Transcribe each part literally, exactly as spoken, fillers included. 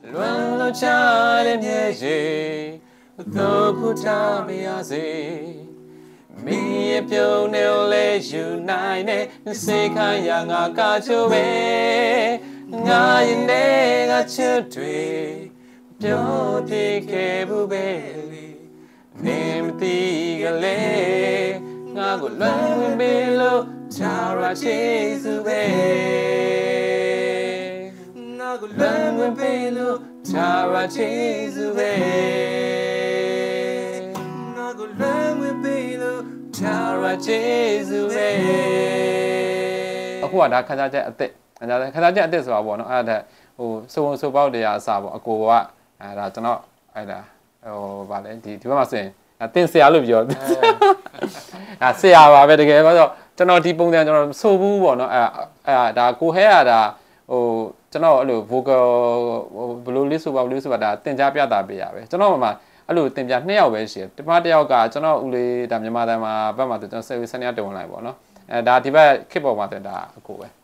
လွန်လို့ချတဲ့မြေကြီးသို့ဖူထားမရစေမင်းရဲ့ပြုံးနေလေယူနိုင်တဲ့စေခိုင်းရငါကချိုးပဲငါရင်တဲ့ကချစ်တွေပြောပြခဲ့ဘူးပဲနေမသိကလေးငါကိုလွန်ဝင်ပြီလို့ချာရာချေစုပဲငါကိုလွန်ဝင်ပြီလို့ချာရာချေစုပဲငါကိုလွန်ဝင်ပြီလို့ချာရာချေစုပဲအခုကဒါခန်းစားချက်အစ်စ်ခန်းစားခန်းစားချက်အစ်စ်ဆိုတာပေါ့နော်အဲ့ဒါဟိုစုံစုံပေါက်တရားအစားပေါ့အကိုကအဲ့ဒါကျွန်တော်အဲ့ဒါဟိုဗာလဲဒီဒီဘက်မှာဆိုရင်တင်ဆရာလို့ပြောအဲဆရာပါပဲတကယ်ဆိုတော့ကျွန်တော်ဒီပုံစံကျွန်တော်ဆိုဘူးပေါ့နော်အဲအဲဒါကိုဟဲရတာဟိုကျွန်တော်အဲ့လို vocal ဘယ်လိုလေးဆိုပါဘယ်လိုဆိုပါဒါတင် जा ပြတာပေးရပဲကျွန်တော်မှအဲ့လိုတင်ပြနှစ်ယောက်ပဲရှိတယ်တမတစ်ယောက်ကကျွန်တော်ဦးလေးဒါမြန်မာတိုင်းမှာဘက်မှာကျွန်တော်ဆယ်ဝီစနေတုံးလိုက်ပေါ့နော်အဲဒါဒီဘက်ခစ်ပေါ်မှာတင်ဒါအကိုပဲ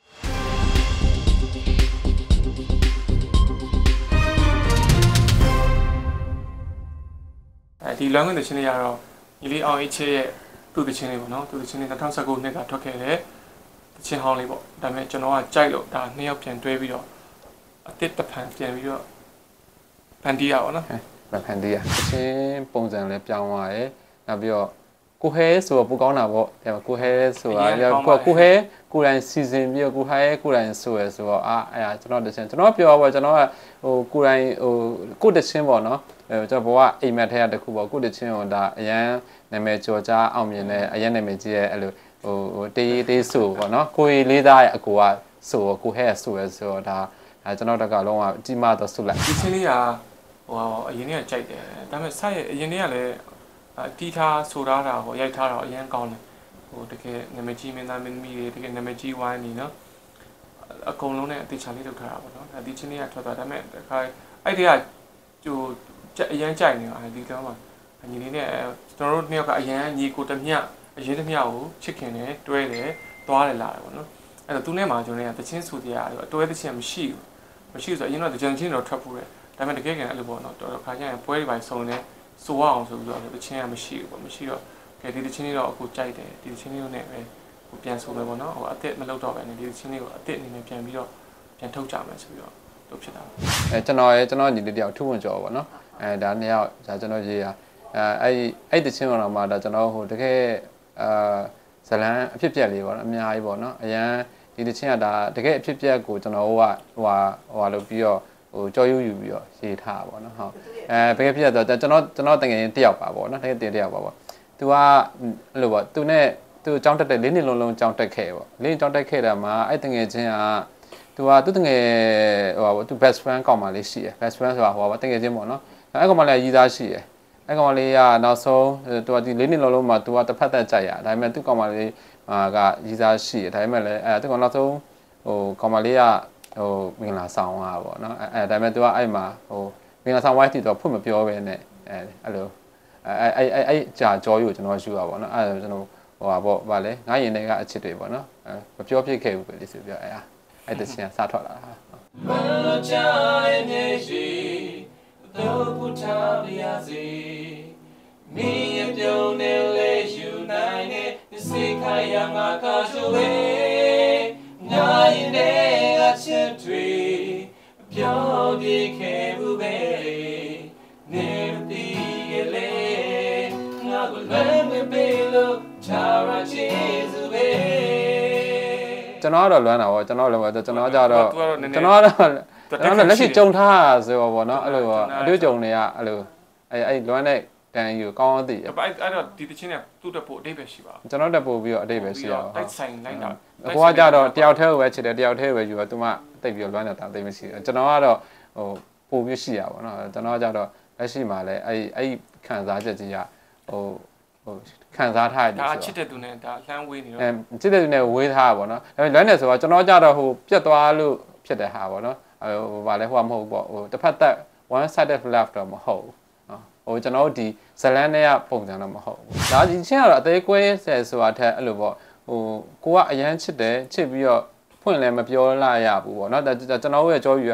အဲဒီလွမ်းခွင့်သချင်းလေးကတော့ညီလေးအောင်အေးချဲရဲ့သူ့သချင်းလေးပေါ့နော်သူ့သချင်းလေး၂၀၁၉နှစ်ကထွက်ခဲ့တဲ့သချင်းဟောင်းလေးပေါ့ဒါပေမဲ့ကျွန်တော်ကကြိုက်လို့ဒါနှစ်ယောက်ပြန်တွဲပြီးတော့အတစ်တဖန်ပြန်ပြီးတော့ဖန်တီးရပါတော့နော်ဖန်တီးရသချင်းပုံစံလည်းပြောင်းသွားတယ်နောက်ပြီးတော့ကိုဟဲဆိုတော့ပူကောင်းတာပေါ့ကိုဟဲဆိုတာကိုကိုဟဲကိုယ်တိုင်စီစဉ်ပြီးတော့ကိုဟဲကိုယ်တိုင်ဆိုရဆိုတော့အာအဲ့ဒါကျွန်တော်တချင်းကျွန်တော်ပြောပါကျွန်တော်ကဟိုကိုယ်တိုင်ဟိုကိုတချင်းပေါ့နော်အဲကျွန်တော်ဘောကအိမ်မက်ထဲကတခုပေါ့ကိုတချင်းဟိုဒါအရန်နာမည်ကျော်ကြားအောင်မြင်တဲ့အရန်နာမည်ကြီးရဲ့အဲ့လိုဟိုဟိုတေးတေးဆိုပေါ့နော်ကိုရီလေးသားရဲ့အကိုကဆိုကိုဟဲဆိုရဆိုတော့ဒါအဲကျွန်တော်တကလုံးကအကြီးမတော့ဆုလိုက်ဒီချင်းလေးကဟိုအရင်ကကြိုက်တယ်ဒါပေမဲ့ဆက်ရဲ့အရင်ကလည်းအတီးထားဆိုထားတာဟိုရိုက်ထားတာအရင်ကောင်းတယ်ဟိုတကယ်နာမည်ကြီးမင်းသားမင်းသမီးတွေတကယ်နာမည်ကြီးဝိုင်းနေနော်အကုန်လုံးနဲ့အသေးချာလေးလုပ်ထားတာပေါ့နော်ဒီချင်းလေးကထွက်သွားဒါပေမဲ့တခါအဲ့ဒီကဟိုအရန်ကြိုက်နေတာဒီကောင်းမှာညီလေးနဲ့ကျွန်တော်တို့နှစ်ယောက်ကအရန်ညီကိုတမျှအရင်တမျှကိုချစ်ခင်တယ်တွဲတယ်သွားတယ်လာတယ်ပေါ့နော်အဲ့တော့သူနဲ့မှကျွန်တော်ကတချင်းဆိုတရားတယ်တွဲတချင်းမရှိဘူးမရှိဆိုအရင်တော့တချင်းချင်းတော့ထွက်ဖို့တယ်ဒါပေမဲ့တကယ်ကန်အဲ့လိုပေါ့နော်တော်တော်ခါကျရင်ပွဲတွေပိုင်းစုံနေဆိုအောင်ဆိုပြီးတော့တချင်းကမရှိဘူးပေါ့မရှိတော့ကဲဒီတချင်းလေးတော့အခုကြိုက်တယ်ဒီတချင်းလေးနဲ့ပဲဟိုပြန်ဆိုမယ်ပေါ့နော်ဟိုအစ်စ်မလုပ်တော့ပဲနဲ့ဒီတချင်းလေးကိုအစ်စ်အနေနဲ့ပြန်ပြီးတော့ပြန်ထုတ်ကြမယ်ဆိုပြီးတော့လုပ်ဖြစ်တာအဲကျွန်တော်ရဲ့ကျွန်တော်ညီလေးတယောက်ထူးဝင်ကြော်ပေါ့နော်အဲဒါနှစ်ယောက်ဒါကျွန်တော်ရေးရအဲအဲ့အဲ့တချင်းတော်မှာဒါကျွန်တော်ဟိုတကယ်အာဇလန်းအဖြစ်ပြက်လေးပေါ့နော်အများကြီးပေါ့နော်အရန်ဒီတချင်းကဒါတကယ်အဖြစ်ပြက်ကိုကျွန်တော်ဟိုကဟိုဟာဟိုဟာလုပ်ပြီးတော့ဟိုကြော်ယူယူပြီးတော့ရေးထားပါပေါ့နော်ဟုတ်အဲတကယ်ဖြစ်တော့ကျွန်တော်ကျွန်တော်တကယ်တယောက်ပါပေါ့နော်တကယ်တင်တယောက်ပါပေါ့သူကအဲ့လိုပေါ့သူနဲ့သူအကြောင်းတက်တဲ့လေးနှစ်လုံးလုံးအကြောင်းတက်ခဲ့ပေါ့လေးနှစ်အကြောင်းတက်ခဲ့တာမှာအဲ့တကယ်ချင်းကသူကသူတကယ်ဟိုသူ best friend ကောက်မှလေးရှိတယ် best friend ဆိုတာဟိုပါတကယ်ချင်းပေါ့နော်အဲ့ကောင်မလေးရေးသားရှိတယ်အဲ့ကောင်မလေးကနောက်ဆုံးသူကဒီလေးနှစ်လုံးလုံးမှာသူကတစ်ဖက်သက်ကြိုက်ရဒါပေမဲ့သူကောင်မလေးကရေးသားရှိတယ်ဒါပေမဲ့လည်းအဲသူကောင်နောက်ဆုံးဟိုကောင်မလေးကဟိုမင်္ဂလာဆောင်อ่ะပေါ့နော်အဲဒါပေမဲ့သူကအဲ့မှာဟိုမင်္ဂလာဆောင်ဝိုင်းတီတော့ဖွင့်မပြောပဲနဲ့အဲအဲ့လိုအဲအဲ့အဲ့အဲ့ကြာကြောယူကျွန်တော်ယူတာပေါ့နော်အဲ့ကျွန်တော်ဟိုပါပေါ့ဗာလဲငါရင်တွေကအချစ်တွေပေါ့နော်အဲမပြောဖြစ်ခဲ့ဘူးပဲလေဆိုပြောအဲအဲ့တချင်စထွက်လာတာဘယ်လိုချင်နေရှိတော့ပူထားရစီမင်းရဲ့ပြုံးနေလေယူနိုင်တဲ့စေခိုင်းရငါကဆိုဝေးငါရင်တွေကချစ်တွေပြောပြခဲ့ဘူးပဲနေမသိကလေးငါကိုလွမ်းမပေးလို့ချာရာချေစုပဲကျွန်တော်ကတော့လွမ်းတာပေါ့ကျွန်တော်လည်းကျွန်တော်ကြတော့ကျွန်တော်ကတော့ကျွန်တော်လက်ရှိကြုံထားဆိုတော့ဗောနော်အဲ့လိုအတွေ့အကြုံတွေကအဲ့လိုအဲ့အဲ့လွမ်းတဲ့တန်ယူကောင်းအောင်သိအဲ့အဲ့တော့ဒီတချင်းကသူ့တက်ဖို့အတိတ်ပဲရှိပါကျွန်တော်တက်ဖို့ပြီးတော့အတိတ်ပဲရှိရပါတိုက်ဆိုင်လိုက်တာအကွာကြတော့တယောက်တည်းကိုပဲချစ်တယ်တယောက်တည်းပဲယူတော့သူမှတိတ်ပြီးတော့လွမ်းနေတာတိတ်မရှိဘူးကျွန်တော်ကတော့ဟိုပို့ပြီးရှိရပါတော့ကျွန်တော်ကြတော့လက်ရှိမှာလည်းအဲ့အဲ့ခံစားချက်ကြီးကဟိုဟိုခံစားထားရတယ်ဒါချစ်တဲ့သူနဲ့ဒါလှမ်းဝေးနေတော့အဲချစ်တဲ့သူနဲ့ဝေးထားတာပေါ့နော်ဒါပေမဲ့လွမ်းနေဆိုတော့ကျွန်တော်ကြတော့ဟိုပြတ်သွားလို့ဖြစ်တဲ့ဟာပေါ့နော်ဟိုဗာလဲဟိုကမဟုတ်ဘူးပေါ့ဟိုတစ်ဖက်သက် one sided left တော့မဟုတ်ဘူးဟိုကျွန်တော်တို့ဒီဇလန်းနဲ့ပုံစံတော့မဟုတ်ဘူးဒါဒီချင်းကတော့အသေးကွဲဆယ်ဆိုတာထက်အဲ့လိုပေါ့ဟိုကိုကအရန်ချစ်တယ်ချစ်ပြီးတော့ဖွင့်လည်းမပြောလာရဘူးပေါ့နော်ဒါကျွန်တော်တို့ရဲ့ကြောယူဟာ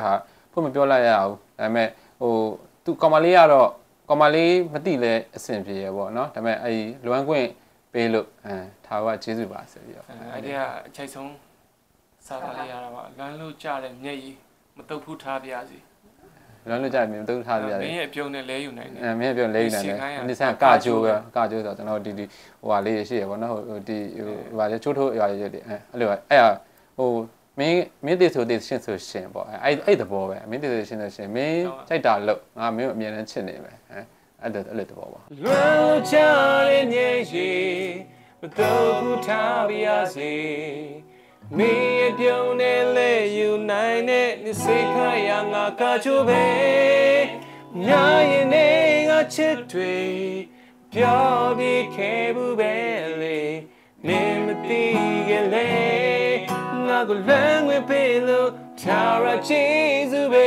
ဖွင့်မပြောလိုက်ရအောင်ဒါပေမဲ့ဟိုသူကောင်မလေးကတော့ကောင်မလေးမသိလဲအဆင်ပြေရပေါ့နော်ဒါပေမဲ့အဲ့လွမ်းခွင့်ပေးလို့အဲထာဝရကျေးဇူးပါဆိုပြီးတော့အဲ့ဒီကအချိန်ဆုံးစာသားလေးရတာပါလွမ်းလို့ကြတဲ့မျက်ရည်မတုတ်ဖူးထားပြရစီလွမ်းလို့ကြတယ်မတုတ်ထားပြရစီမင်းရဲ့အပြုံးနဲ့လဲယူနိုင်တယ်အဲမင်းရဲ့ပြုံးလဲယူနိုင်တယ်ဒီဆန်ကကြိုးပဲကကြိုးဆိုတော့ကျွန်တော်ဒီဒီဟိုဟာလေးရှိရပေါ့နော်ဟိုဒီဟိုဟာလေချိုးထိုးရွာရွာတွေအဲအဲ့လိုအဲ့ဟိုမင်းမင်းတည်ဆိုတည်ရှင်းဆိုရှင်ပေါ့အဲ့အဲ့တဘောပဲမင်းတည်ဆိုရှင်းဆိုရှင်မင်းကြိုက်တာလို့ငါမင်းကိုအမြဲတမ်းချစ်နေပဲအဲအဲ့ဒါအဲ့လိုတဘောပါလွမ်းချတဲ့ညကြီးမတော့ဘူးထားပြရစီမင်းရဲ့ပြုံးနဲ့လဲယူနိုင်တဲ့နေစိတ်ခါရငါကချိုးပဲညာရင်နေငါချစ်တွေပြောပြီးခဲ့ဘူးပဲလေနေမသိခဲ့လေငါကိုလွမ်းဝင်ပေးလို့ထာဝရကျေးဇူးပဲ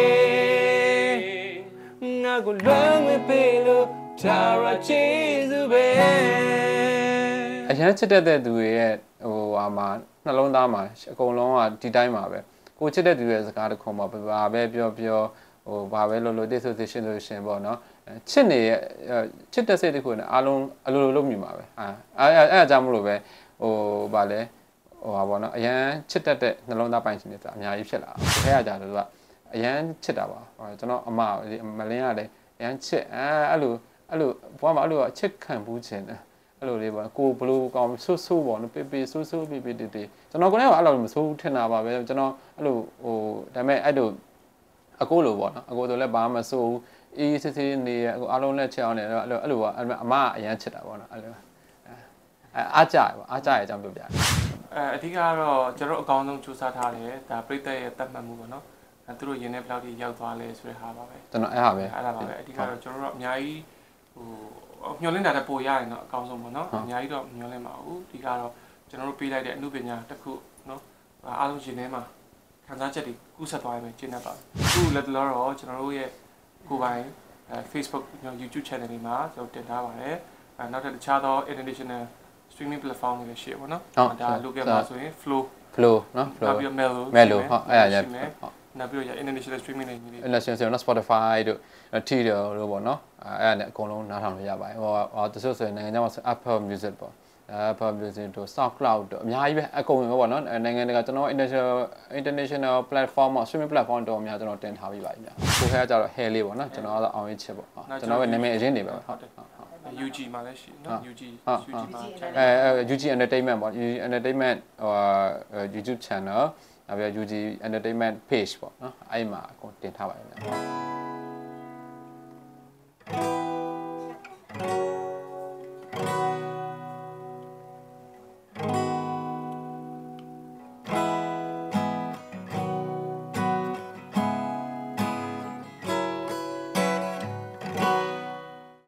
ငါကိုလွမ်းဝင်ပေးလို့ထာဝရကျေးဇူးပဲအရန်ချစ်တဲ့သူတွေရဲ့ဟိုဟာမှာနှလုံးသားမှာအကုန်လုံးကဒီတိုင်းမှာပဲကိုချစ်တဲ့သူရဲ့စကားတစ်ခုမှာဘာပဲပြောပြောဟိုဘာပဲလို့လို့တိဆိုရှင်ဆိုရှင်ပေါ့နော်ချစ်နေရဲ့ချစ်တဲ့စိတ်တစ်ခုနဲ့အားလုံးအလိုလိုလုပ်မိမှာပဲအာအဲအဲအကြောင်းမလို့ပဲဟိုဗာလဲဟိုဟာပေါ့နော်အရန်ချစ်တတ်တဲ့နှလုံးသားပိုင်ရှင်တွေဆိုတာအများကြီးဖြစ်လာတယ်ခဲရကြတယ်သူကအရန်ချစ်တာပါကျွန်တော်အမမလင်းရတယ်အရန်ချစ်အဲအဲ့လိုအဲ့လိုဘွားမှာအဲ့လိုအချစ်ခံဘူးခြင်းအဲ့လိုလေးပေါ့ကိုဘလို့ကောင်းဆိုးဆိုးပေါ့နော်ပေပေဆိုးဆိုးပေပေတေတေကျွန်တော်ကိုယ်ကအဲ့လိုမဆိုးထင်တာပါပဲကျွန်တော်အဲ့လိုဟိုဒါပေမဲ့အဲ့လိုအကိုလိုပေါ့နော်အကိုဆိုလည်းဘာမှမဆိုးဘူးအေးစစ်စစ်နေအကိုအားလုံးနဲ့ချက်အောင်နေတော့အဲ့လိုအဲ့လိုအမအရန်ချစ်တာပေါ့နော်အဲ့လိုအဲအားကြရပေါ့အားကြရအကြောင်းပြောပြတယ်အဲအဓိကတော့ကျွန်တော်အကောင်းဆုံးစူးစမ်းထားတယ်ဒါပြိတ္တရဲ့တတ်မှတ်မှုပေါ့နော်အဲသူတို့ရင်းနဲ့ဘယ်လောက်ထိရောက်သွားလဲဆိုတဲ့ဟာပါပဲကျွန်တော်အဲ့ဟာပဲအဲ့ဒါပါပဲအဓိကတော့ကျွန်တော်တို့အများကြီးဟိုမျောလင်းတာတက်ပို့ရရင်တော့အကောင်းဆုံးပေါ့နော်အများကြီးတော့မျောလင်းပါဘူးဒီကတော့ကျွန်တော်တို့ပေးလိုက်တဲ့အမှုပညာတစ်ခုနော်အားလုံးရှင်ထဲမှာခံစားချက်တွေကူးဆက်သွားရမယ်ကျင့်တတ်ပါအခုလက်တလောတော့ကျွန်တော်တို့ရဲ့ကိုယ်ပိုင်အဲ Facebook YouTube channel တွေမှာကျွန်တော်တင်ထားပါတယ်အဲနောက်ထပ်တခြားသော international streaming platform တွေလည်းရှိရပါတော့ဒါ local မှာဆိုရင် flow flow နော် flow နောက်ပြီး Melo Melo ဟုတ်အဲ့ဒါညနောက်ပြီးတော့ international streaming တွေကြီး international ဆိုတော့ Spotify တို့ Tidal တို့ပေါ့နော်အဲ့ဒါနဲ့အကုန်လုံးနားထောင်လို့ရပါတယ်ဟိုဟောတချို့ဆိုရင်နိုင်ငံခြားမှာ Apple Music ပေါ့ Apple Music တို့ SoundCloud တို့အများကြီးပဲအကုန်ပဲပေါ့နော်နိုင်ငံတကာကျွန်တော် international international platform မှာ streaming platform တို့အများကျွန်တော်တင်ထားပြီးပါပြီကိုခဲကကြတော့ hair လေးပေါ့နော်ကျွန်တော်ကတော့အောင်ရစ်ချစ်ပေါ့ကျွန်တော်ရဲ့နာမည်အရင်နေပဲဟုတ်တယ် U G မှာလည်းရှိနော် U G U G မှာအဲ U G Entertainment ပေါ့ U G Entertainment ဟို YouTube channel နောက်ပြီး U G Entertainment page ပေါ့နော်အဲ့မှာအကုန်တင်ထားပါတယ်